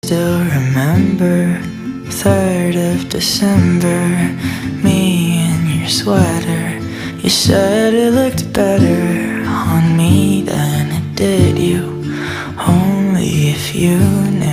Still remember 3rd of December, me in your sweater. You said it looked better on me than it did you, only if you knew.